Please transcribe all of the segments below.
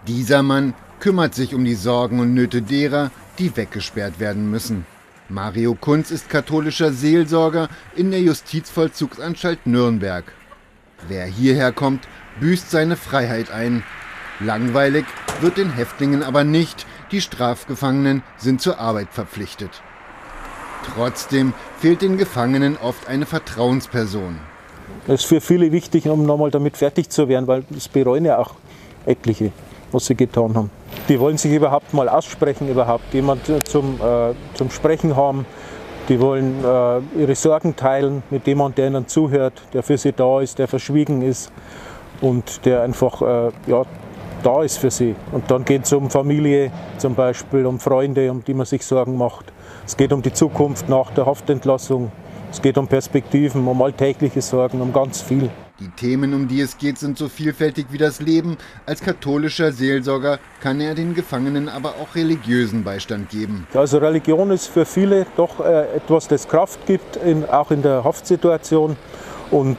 Dieser Mann kümmert sich um die Sorgen und Nöte derer, die weggesperrt werden müssen. Mario Kunz ist katholischer Seelsorger in der Justizvollzugsanstalt Nürnberg. Wer hierher kommt, büßt seine Freiheit ein. Langweilig wird den Häftlingen aber nicht, die Strafgefangenen sind zur Arbeit verpflichtet. Trotzdem fehlt den Gefangenen oft eine Vertrauensperson. Das ist für viele wichtig, um nochmal damit fertig zu werden, weil das bereuen ja auch etliche, was sie getan haben. Die wollen sich überhaupt mal aussprechen, überhaupt jemand zum Sprechen haben. Die wollen ihre Sorgen teilen mit jemandem, der ihnen zuhört, der für sie da ist, der verschwiegen ist und der einfach da ist für sie. Und dann geht es um Familie zum Beispiel, um Freunde, um die man sich Sorgen macht. Es geht um die Zukunft nach der Haftentlassung. Es geht um Perspektiven, um alltägliche Sorgen, um ganz viel. Die Themen, um die es geht, sind so vielfältig wie das Leben. Als katholischer Seelsorger kann er den Gefangenen aber auch religiösen Beistand geben. Also Religion ist für viele doch etwas, das Kraft gibt, auch in der Haftsituation. Und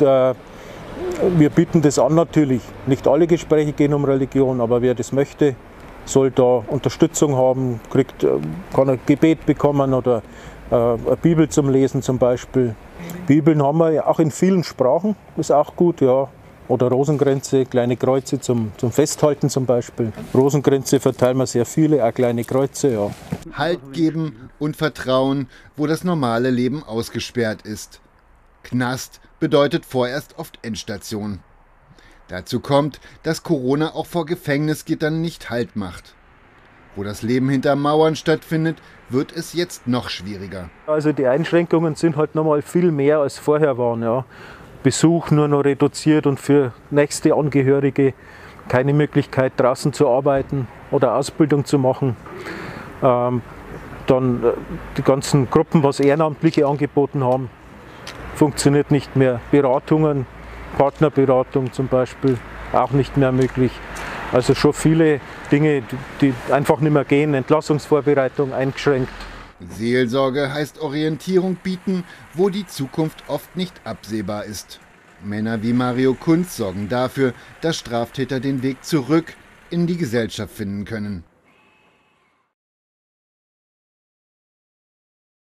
wir bieten das an natürlich. Nicht alle Gespräche gehen um Religion, aber wer das möchte, soll da Unterstützung haben, kann ein Gebet bekommen oder eine Bibel zum Lesen zum Beispiel. Bibeln haben wir ja auch in vielen Sprachen, ist auch gut, ja. Oder Rosenkränze, kleine Kreuze zum Festhalten zum Beispiel. Rosenkränze verteilen wir sehr viele, auch kleine Kreuze, ja. Halt geben und Vertrauen, wo das normale Leben ausgesperrt ist. Knast bedeutet vorerst oft Endstation. Dazu kommt, dass Corona auch vor Gefängnisgittern nicht Halt macht. Wo das Leben hinter Mauern stattfindet, wird es jetzt noch schwieriger. Also die Einschränkungen sind halt noch mal viel mehr als vorher waren. Ja. Besuch nur noch reduziert und für nächste Angehörige keine Möglichkeit draußen zu arbeiten oder Ausbildung zu machen. Dann die ganzen Gruppen, was Ehrenamtliche angeboten haben, funktioniert nicht mehr. Beratungen, Partnerberatung zum Beispiel, auch nicht mehr möglich. Also schon viele Dinge, die einfach nicht mehr gehen. Entlassungsvorbereitung eingeschränkt. Seelsorge heißt Orientierung bieten, wo die Zukunft oft nicht absehbar ist. Männer wie Mario Kunz sorgen dafür, dass Straftäter den Weg zurück in die Gesellschaft finden können.